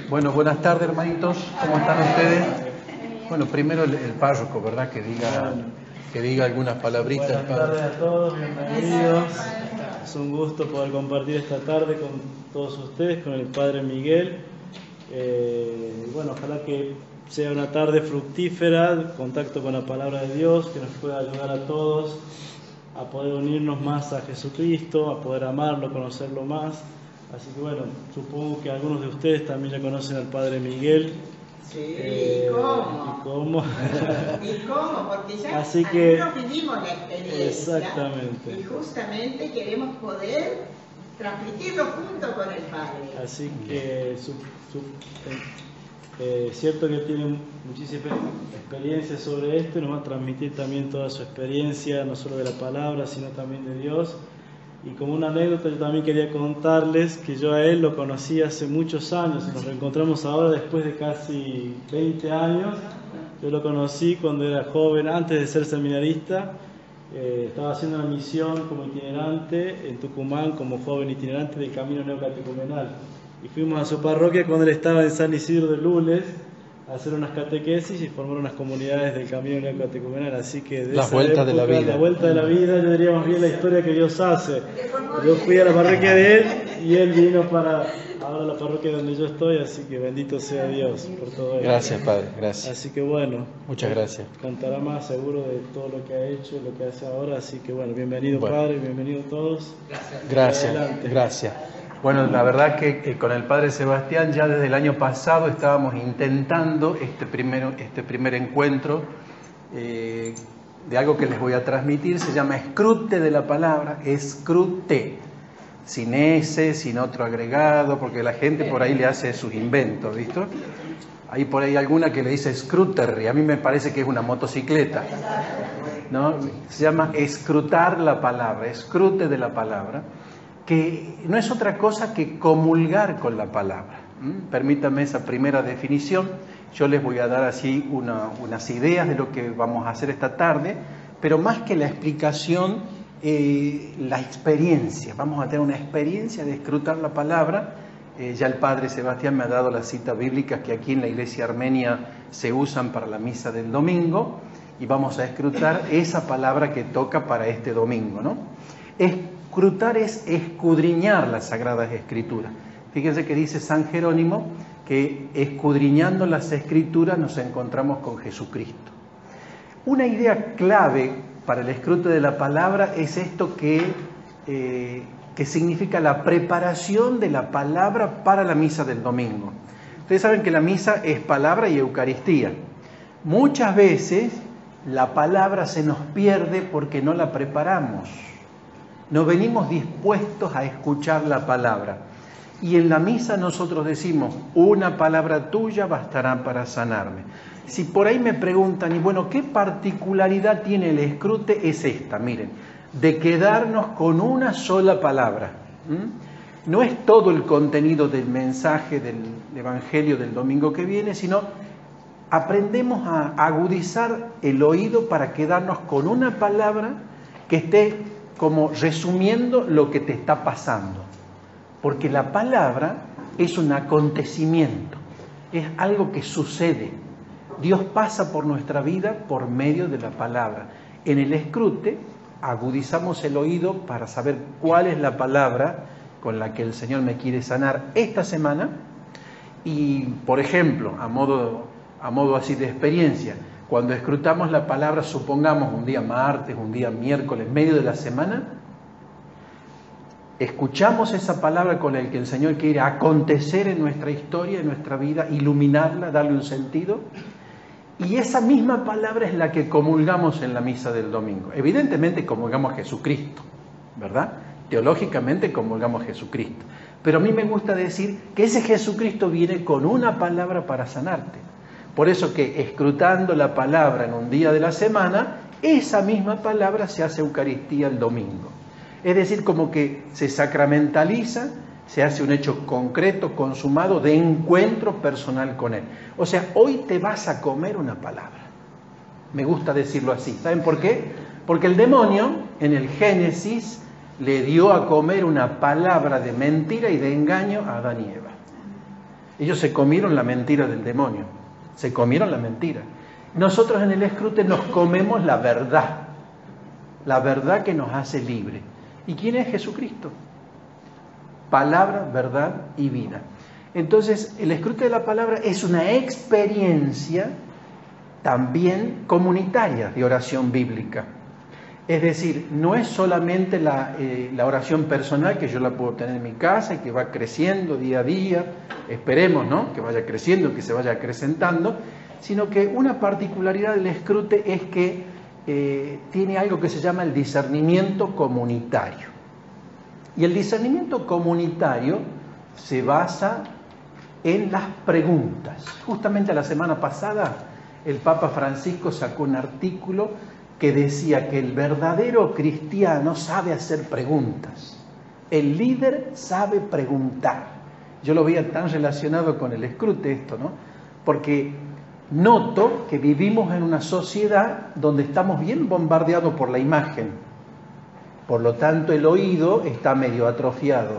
Bueno, buenas tardes, hermanitos. ¿Cómo están ustedes? Bueno, primero el párroco, ¿verdad? Que diga algunas palabritas. Buenas tardes a todos, bienvenidos. Es un gusto poder compartir esta tarde con todos ustedes, con el Padre Miguel. Bueno, ojalá que sea una tarde fructífera, contacto con la palabra de Dios, que nos pueda ayudar a todos a poder unirnos más a Jesucristo, a poder amarlo, conocerlo más. Así que bueno, supongo que algunos de ustedes también ya conocen al Padre Miguel. Sí, ¿y cómo? ¿Y cómo? ¿Y cómo? Porque ya así que, algunos vivimos la experiencia. Exactamente. Y justamente queremos poder transmitirlo junto con el Padre. Así que cierto que tiene muchísima experiencia sobre esto y nos va a transmitir también toda su experiencia, no solo de la palabra, sino también de Dios. Y como una anécdota, yo también quería contarles que yo a él lo conocí hace muchos años, nos reencontramos ahora después de casi 20 años. Yo lo conocí cuando era joven, antes de ser seminarista. Estaba haciendo una misión como itinerante en Tucumán, como joven itinerante del Camino Neocatecumenal. Y fuimos a su parroquia cuando él estaba en San Isidro de Lules a hacer unas catequesis y formar unas comunidades del Camino Neocatecumenal. Así que de Las vueltas de la vida. La vuelta de la vida, yo diría más bien la historia que Dios hace. Yo fui a la parroquia de él y él vino para ahora la parroquia donde yo estoy, así que bendito sea Dios por todo esto. Gracias, Padre, gracias. Así que bueno, muchas gracias. Contará más seguro de todo lo que ha hecho y lo que hace ahora, así que bueno, bienvenido Padre, bienvenido todos. Gracias, gracias. Bueno, la verdad que con el Padre Sebastián ya desde el año pasado estábamos intentando este primer encuentro de algo que les voy a transmitir. Se llama escrute de la palabra, escrute, sin S, sin otro agregado, porque la gente por ahí le hace sus inventos, ¿visto? Hay por ahí alguna que le dice scooter y a mí me parece que es una motocicleta, ¿no? Se llama escrutar la palabra, escrute de la palabra, que no es otra cosa que comulgar con la palabra. Permítame esa primera definición. Yo les voy a dar así unas ideas de lo que vamos a hacer esta tarde, pero más que la explicación, la experiencia. Vamos a tener una experiencia de escrutar la palabra. Ya el Padre Sebastián me ha dado las citas bíblicas que aquí en la Iglesia Armenia se usan para la misa del domingo, y vamos a escrutar esa palabra que toca para este domingo, ¿no? Escrutar es escudriñar las Sagradas Escrituras. Fíjense que dice San Jerónimo que escudriñando las Escrituras nos encontramos con Jesucristo. Una idea clave para el escrute de la palabra es esto que significa la preparación de la palabra para la misa del domingo. Ustedes saben que la misa es palabra y Eucaristía. Muchas veces la palabra se nos pierde porque no la preparamos. No venimos dispuestos a escuchar la palabra. Y en la misa nosotros decimos, una palabra tuya bastará para sanarme. Si por ahí me preguntan, y bueno, ¿qué particularidad tiene el escrute? Es esta, miren, de quedarnos con una sola palabra. No es todo el contenido del mensaje del Evangelio del domingo que viene, sino aprendemos a agudizar el oído para quedarnos con una palabra que esté como resumiendo lo que te está pasando. Porque la palabra es un acontecimiento, es algo que sucede. Dios pasa por nuestra vida por medio de la palabra. En el escrute agudizamos el oído para saber cuál es la palabra con la que el Señor me quiere sanar esta semana. Y, por ejemplo, a modo así de experiencia, cuando escrutamos la palabra, supongamos un día martes, un día miércoles, en medio de la semana, escuchamos esa palabra con la que el Señor quiere acontecer en nuestra historia, en nuestra vida, iluminarla, darle un sentido. Y esa misma palabra es la que comulgamos en la misa del domingo. Evidentemente comulgamos a Jesucristo, ¿verdad? Teológicamente comulgamos a Jesucristo. Pero a mí me gusta decir que ese Jesucristo viene con una palabra para sanarte. Por eso que escrutando la palabra en un día de la semana, esa misma palabra se hace Eucaristía el domingo. Es decir, como que se sacramentaliza, se hace un hecho concreto, consumado, de encuentro personal con Él. O sea, hoy te vas a comer una palabra. Me gusta decirlo así. ¿Saben por qué? Porque el demonio, en el Génesis, le dio a comer una palabra de mentira y de engaño a Adán y Eva. Ellos se comieron la mentira del demonio, se comieron la mentira. Nosotros en el escrute nos comemos la verdad que nos hace libre. ¿Y quién es Jesucristo? Palabra, verdad y vida. Entonces, el escrute de la palabra es una experiencia también comunitaria de oración bíblica. Es decir, no es solamente la oración personal que yo la puedo tener en mi casa y que va creciendo día a día, esperemos, ¿no?, que vaya creciendo, que se vaya acrecentando, sino que una particularidad del escrute es que tiene algo que se llama el discernimiento comunitario. Y el discernimiento comunitario se basa en las preguntas. Justamente la semana pasada el Papa Francisco sacó un artículo que decía que el verdadero cristiano sabe hacer preguntas. El líder sabe preguntar. Yo lo veía tan relacionado con el escrute esto, ¿no? Porque noto que vivimos en una sociedad donde estamos bien bombardeados por la imagen. Por lo tanto, el oído está medio atrofiado.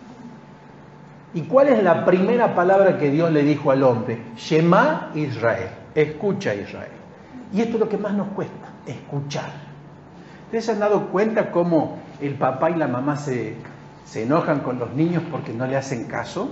¿Y cuál es la primera palabra que Dios le dijo al hombre? Shema Israel. Escucha Israel. Y esto es lo que más nos cuesta, escuchar. ¿Ustedes se han dado cuenta cómo el papá y la mamá se enojan con los niños porque no le hacen caso?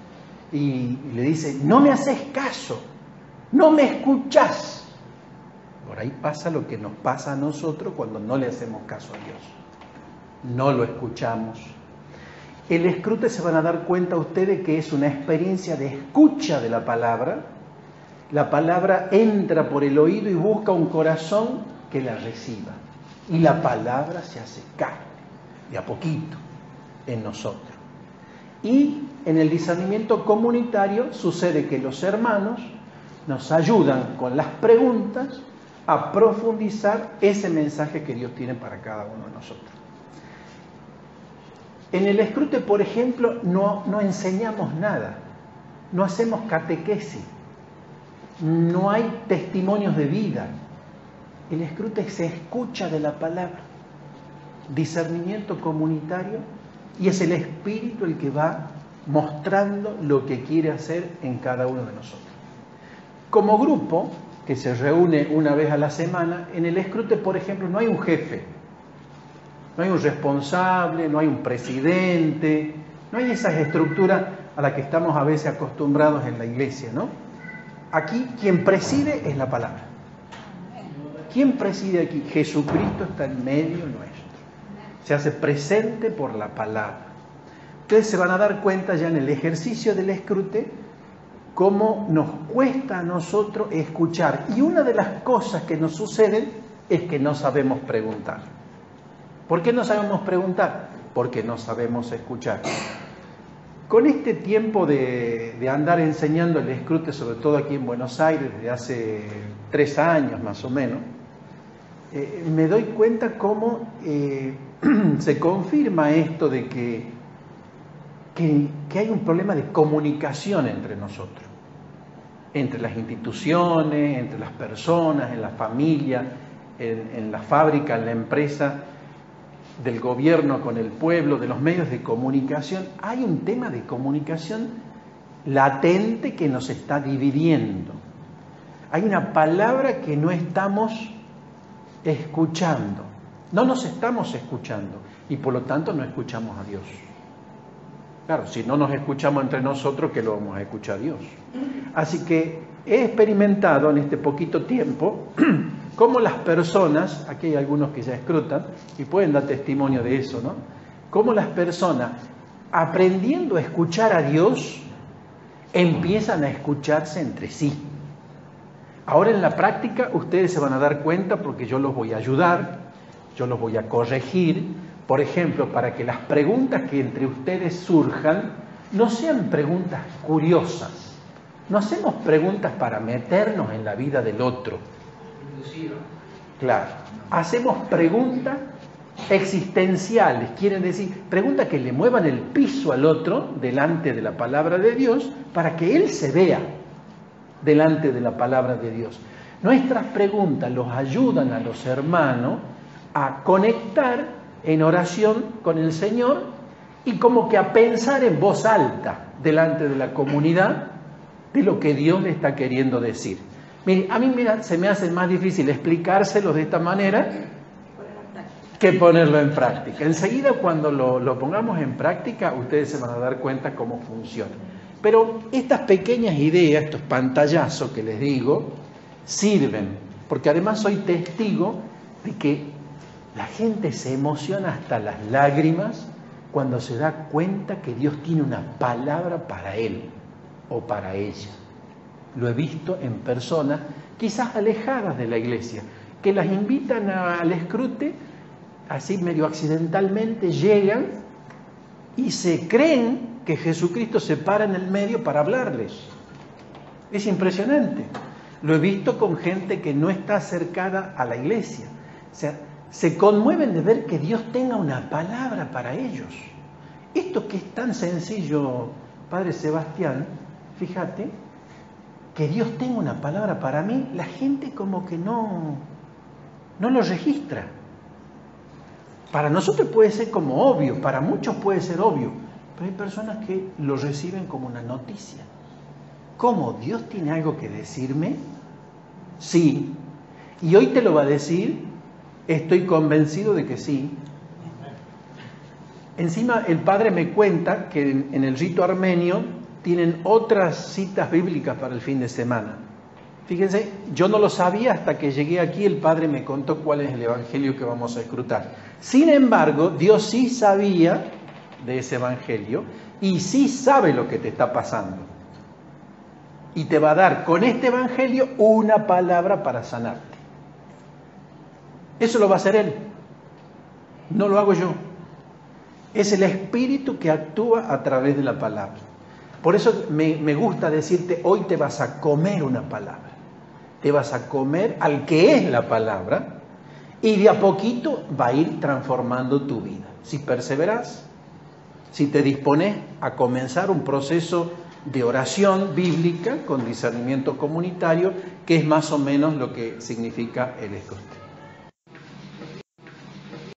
Y le dicen, no me haces caso, no me escuchás. Por ahí pasa lo que nos pasa a nosotros cuando no le hacemos caso a Dios. No lo escuchamos. El escrute, se van a dar cuenta ustedes que es una experiencia de escucha de la palabra. La palabra entra por el oído y busca un corazón que la reciba. Y la palabra se hace carne, de a poquito, en nosotros. Y en el discernimiento comunitario sucede que los hermanos nos ayudan con las preguntas a profundizar ese mensaje que Dios tiene para cada uno de nosotros. En el escrute, por ejemplo, no enseñamos nada, no hacemos catequesis, no hay testimonios de vida. El escrute se escucha de la palabra, discernimiento comunitario, y es el Espíritu el que va mostrando lo que quiere hacer en cada uno de nosotros. Como grupo, que se reúne una vez a la semana, en el escrute, por ejemplo, no hay un jefe, no hay un responsable, no hay un presidente, no hay esas estructuras a las que estamos a veces acostumbrados en la iglesia, ¿no? Aquí quien preside es la palabra. ¿Quién preside aquí? Jesucristo está en medio nuestro. Se hace presente por la palabra. Ustedes se van a dar cuenta ya en el ejercicio del escrute cómo nos cuesta a nosotros escuchar. Y una de las cosas que nos suceden es que no sabemos preguntar. ¿Por qué no sabemos preguntar? Porque no sabemos escuchar. Con este tiempo de andar enseñando el escrute, sobre todo aquí en Buenos Aires, desde hace 3 años más o menos, me doy cuenta cómo se confirma esto de que hay un problema de comunicación entre nosotros, entre las instituciones, entre las personas, en la familia, en la fábrica, en la empresa, del gobierno con el pueblo, de los medios de comunicación. Hay un tema de comunicación latente que nos está dividiendo. Hay una palabra que no estamos escuchando. No nos estamos escuchando y por lo tanto no escuchamos a Dios. Claro, si no nos escuchamos entre nosotros, ¿qué lo vamos a escuchar a Dios? Así que he experimentado en este poquito tiempo cómo las personas, aquí hay algunos que ya escrutan y pueden dar testimonio de eso, ¿no? Cómo las personas, aprendiendo a escuchar a Dios, empiezan a escucharse entre sí. Ahora en la práctica ustedes se van a dar cuenta porque yo los voy a ayudar, yo los voy a corregir, por ejemplo, para que las preguntas que entre ustedes surjan no sean preguntas curiosas. No hacemos preguntas para meternos en la vida del otro. Claro, hacemos preguntas existenciales, quieren decir, preguntas que le muevan el piso al otro delante de la palabra de Dios para que él se vea delante de la palabra de Dios. Nuestras preguntas los ayudan a los hermanos a conectar en oración con el Señor y como que a pensar en voz alta delante de la comunidad de lo que Dios le está queriendo decir. Mire, a mí se me hace más difícil explicárselo de esta manera que ponerlo en práctica. Enseguida, cuando lo pongamos en práctica, ustedes se van a dar cuenta cómo funciona. Pero estas pequeñas ideas, estos pantallazos que les digo, sirven, porque además soy testigo de que la gente se emociona hasta las lágrimas cuando se da cuenta que Dios tiene una palabra para él o para ella. Lo he visto en personas quizás alejadas de la iglesia, que las invitan al escrute, así medio accidentalmente llegan y se creen que Jesucristo se para en el medio para hablarles. Es impresionante. Lo he visto con gente que no está acercada a la iglesia. O sea, se conmueven de ver que Dios tenga una palabra para ellos. Esto que es tan sencillo, Padre Sebastián, fíjate, que Dios tenga una palabra para mí, la gente como que no lo registra. Para nosotros puede ser como obvio, para muchos puede ser obvio, pero hay personas que lo reciben como una noticia. ¿Cómo? ¿Dios tiene algo que decirme? Sí. ¿Y hoy te lo va a decir? Estoy convencido de que sí. Encima el padre me cuenta que en el rito armenio tienen otras citas bíblicas para el fin de semana. Fíjense, yo no lo sabía hasta que llegué aquí, el padre me contó cuál es el evangelio que vamos a escrutar. Sin embargo, Dios sí sabía de ese evangelio y sí sabe lo que te está pasando. Y te va a dar con este evangelio una palabra para sanarte. Eso lo va a hacer Él. No lo hago yo. Es el Espíritu que actúa a través de la palabra. Por eso me gusta decirte, hoy te vas a comer una palabra. Te vas a comer al que es la palabra y de a poquito va a ir transformando tu vida. Si perseveras, si te dispones a comenzar un proceso de oración bíblica con discernimiento comunitario, que es más o menos lo que significa el escrutinio.